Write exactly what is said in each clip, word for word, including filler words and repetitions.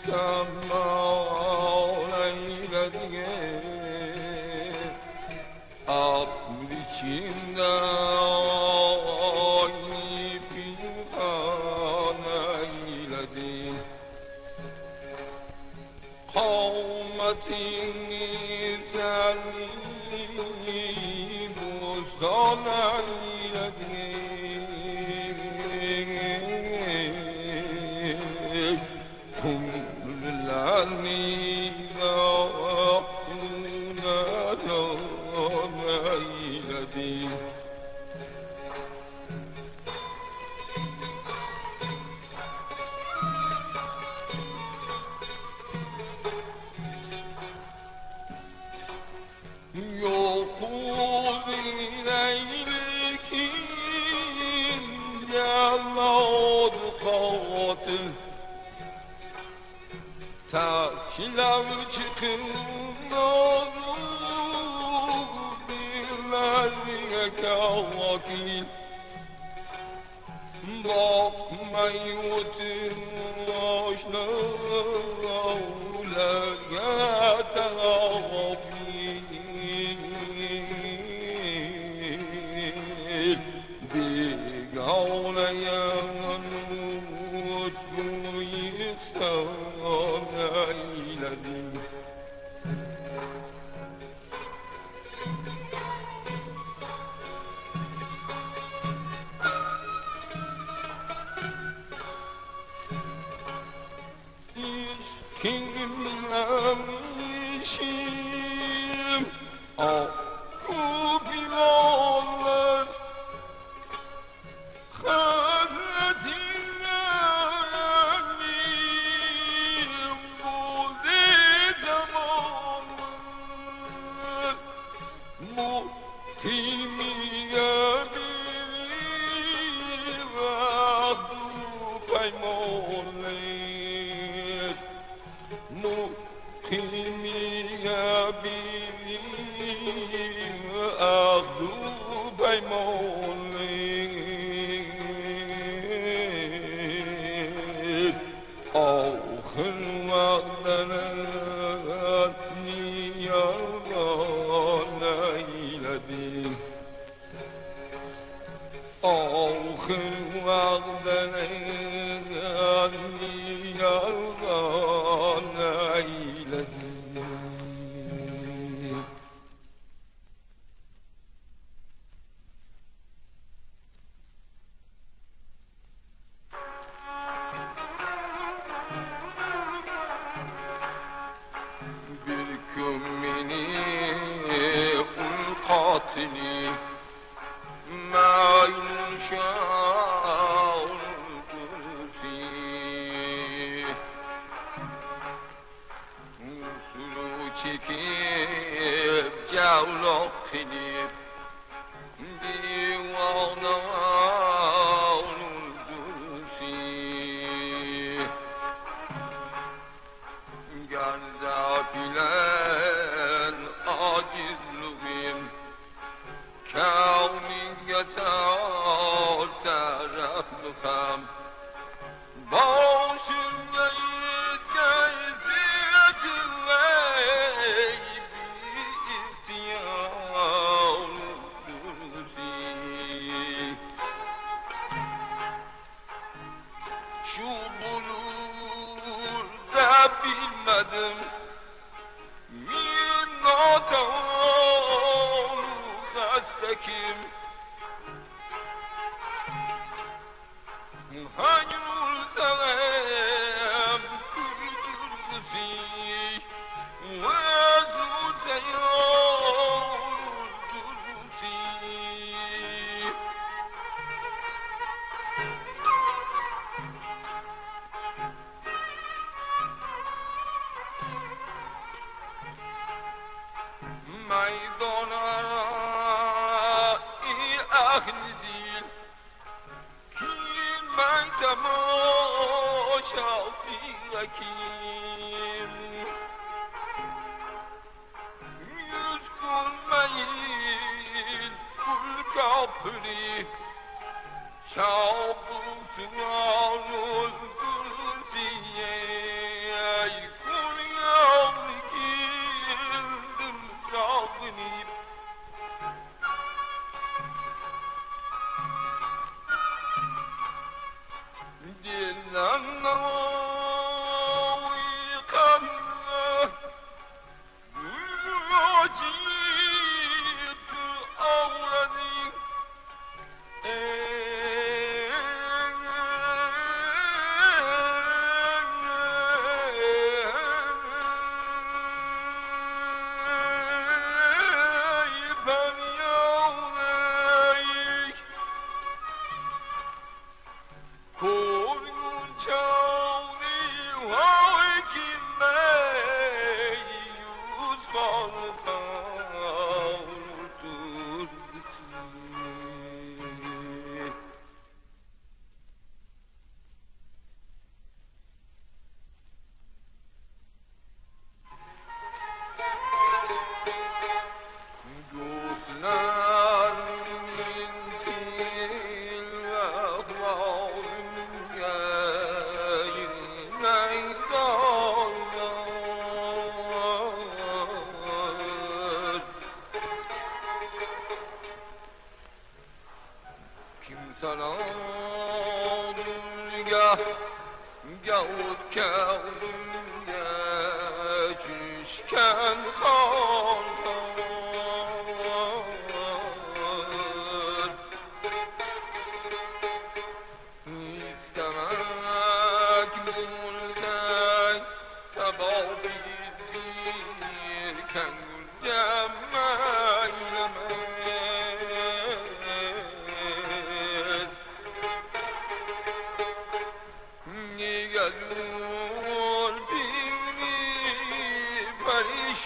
Kemal eyledi aklı içinde ay pinhan eyledi kavmetini selli buzdan eyledi كلني أخونا ليلتي يقول إليك يا موت قاتل Takiler çıkın olur bilmezliğe kavakil bakmayı otur başlarlar tavafil Bigavlayan mutlu insan eyledim Hiç kimlemişim Ah bu bilallar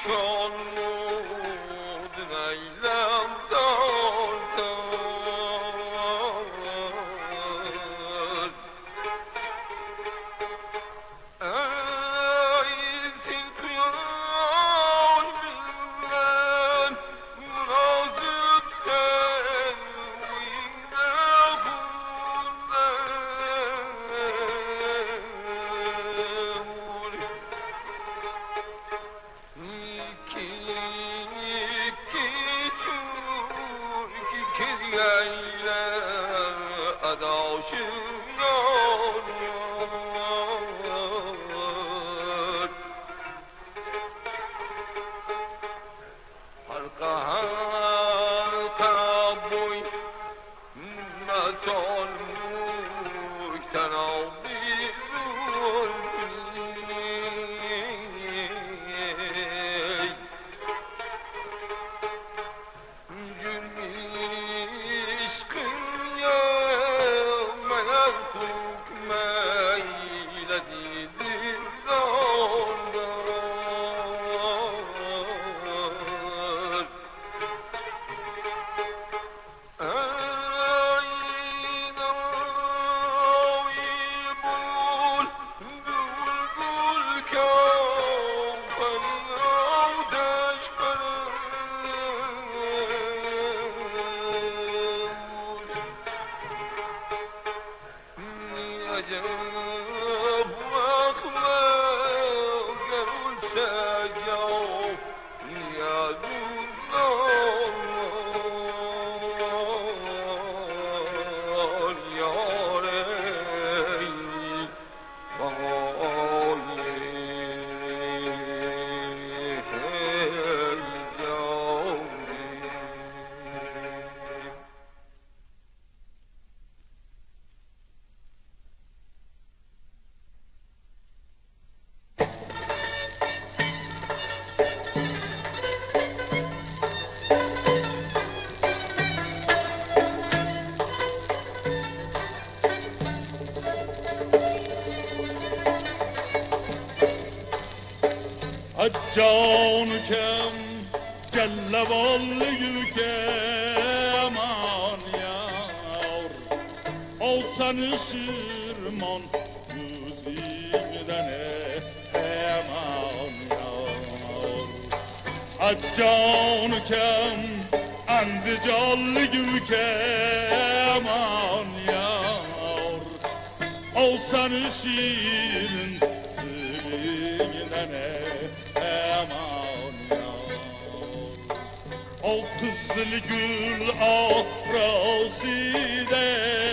جان کم جل والی keman yar olsan ışırman yüzümden eman yar Accan kem endi callı keman yar olsan ışırın O kızıl gül ahraside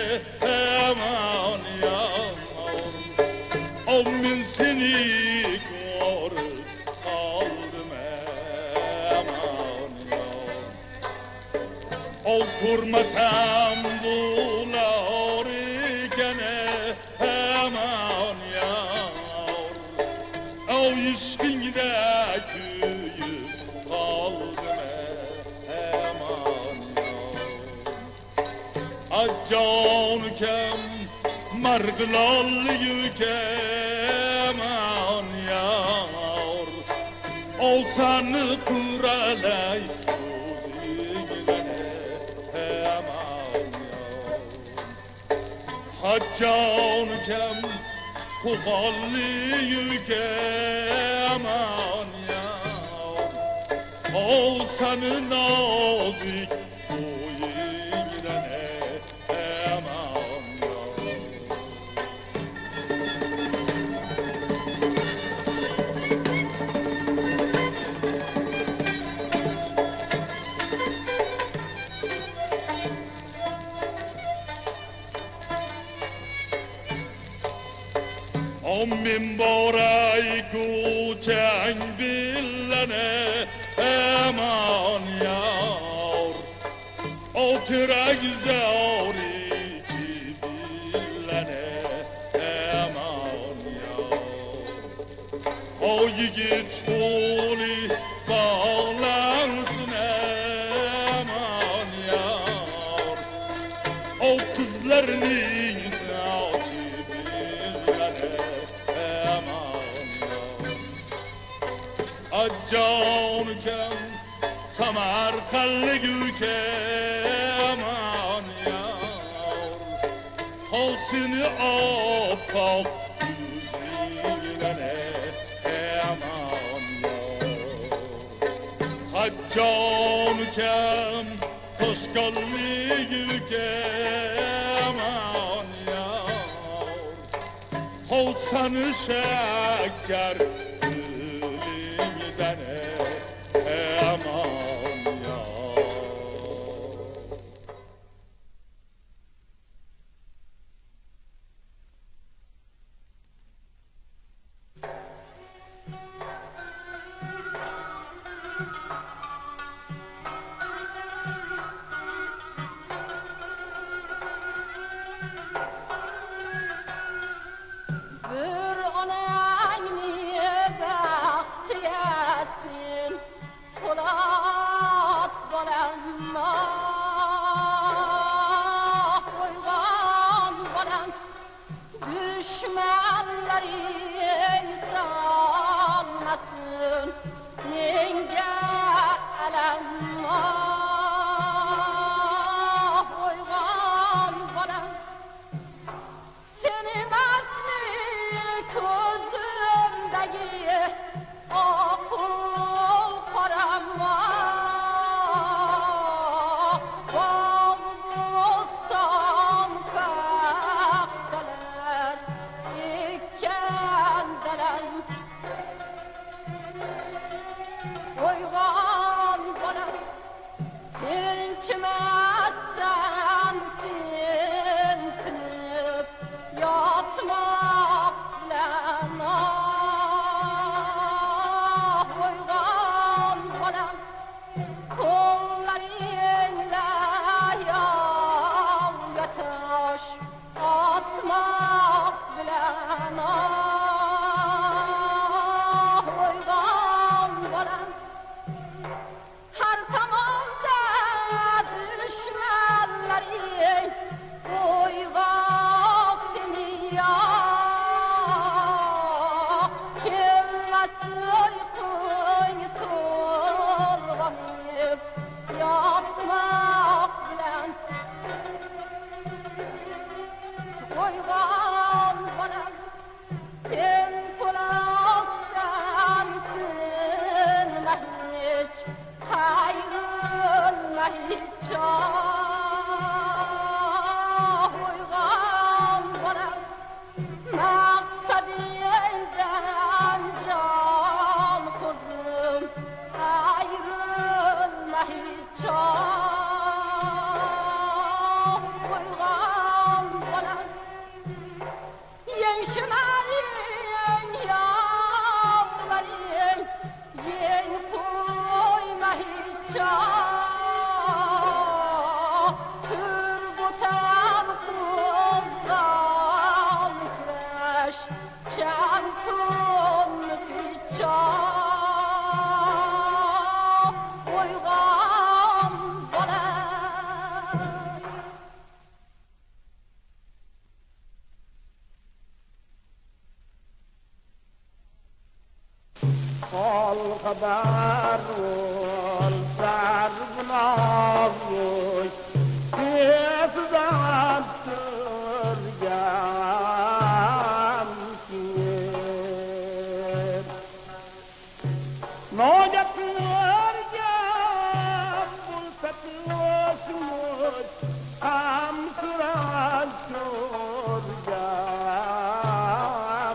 hemen yar O min seni kor aldım hemen yar O kurmasam bular gene hemen yar O işkinde küyüp kaldım Accan kem margılallı keman yar Olsan kuralay kuzine heman yar Accan kem kuvallı keman yar Olsan nazik Om min boray kuchang billane eman yar Oturag zari billane eman yar O yigit holi bağlansın eman yar O kızlarının حجانکم سمر خلگو که امان یار حسن آفاق دوزیدنه امان یار حجانکم خوشگلیگو که امان یار حسن شکر الخبر والسرب ناوش كيف بعد ترجع كيف موجة الرجال قلت وسموت أمس رأت ترجع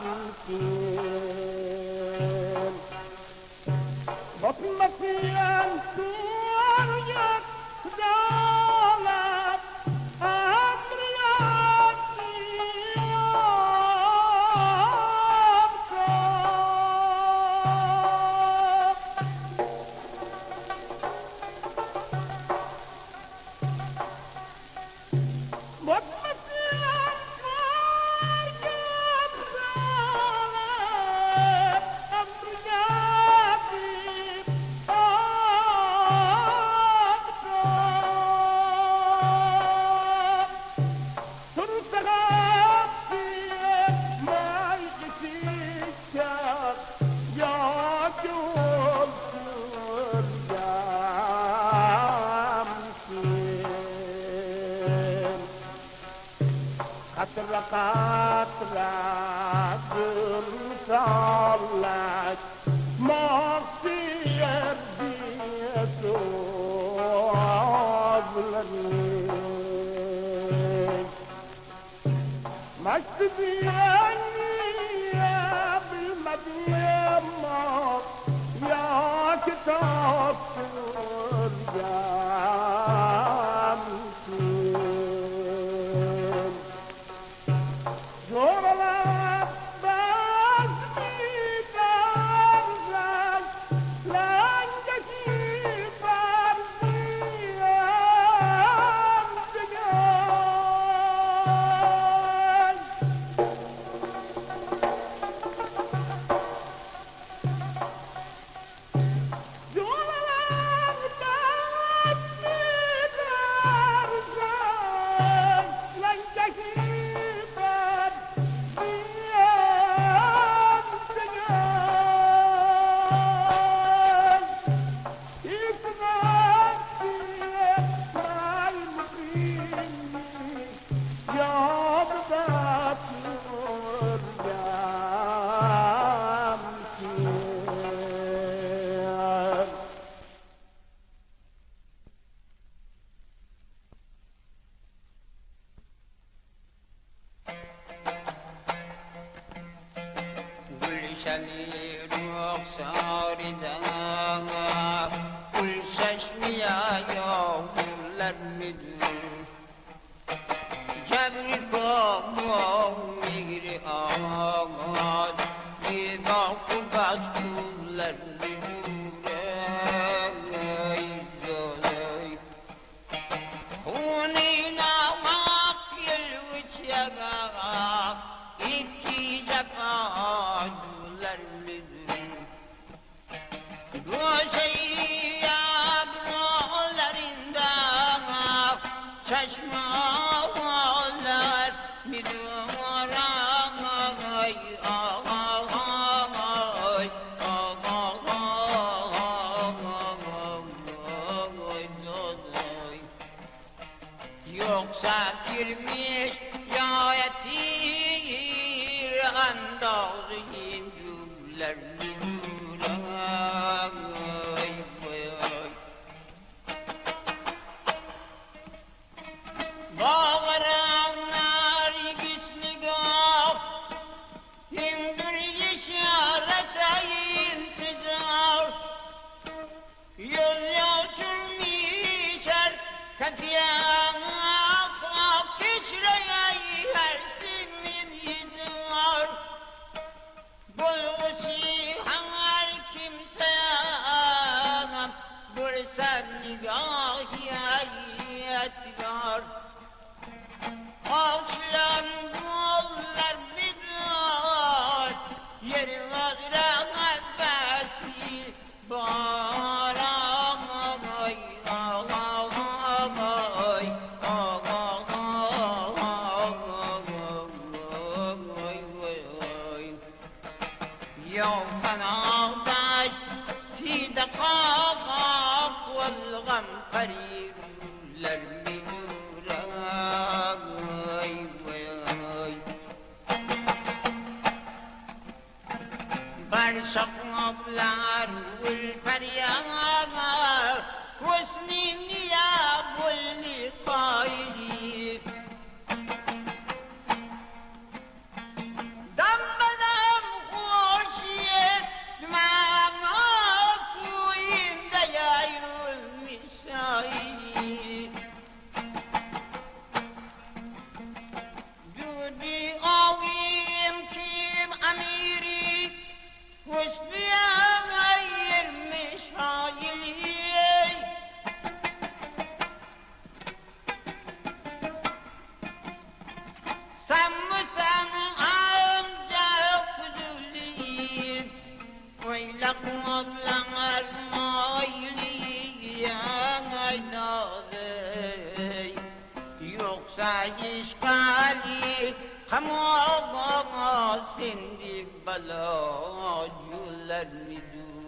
كيف بطمة في أنسوار يتدالت أمرياتي Oh مغفير بيته عظلني مكتبي يا بالمدينة يا كتاب ترجع مسلم زور العباس بيدرزك لانك فرزيان دقاي زور العباس بيدرزك لانك شلي رخصار داغا كل ششميا يوم للمدن جبركم ومغري آغاد بضعف بعد كل الرجال هونينا واقي الوجه إكي جفاد Yoksa girmiş ya yetir andağızın güllerini duray bağıranlar gizliga indir işarete intizar yol yaşırmışlar katiyana Ağaçlan gollar bidar yeri vazrahat basi baran ağay ağay ağay يوم فنعطش في دقائق والغم قريب للمن برشق مبلار والفرياغ وسنين نياب واللقايري دم بدم خوشيت دماغ عفوين ديايو المسايري جودي قويم كيم أميري وسني غير مش هايلي سمسن عم جاكدولي ويلك مبلغ المايلي يا غيناذي يقصى يشقالي خموض سندك بلا جولر ندو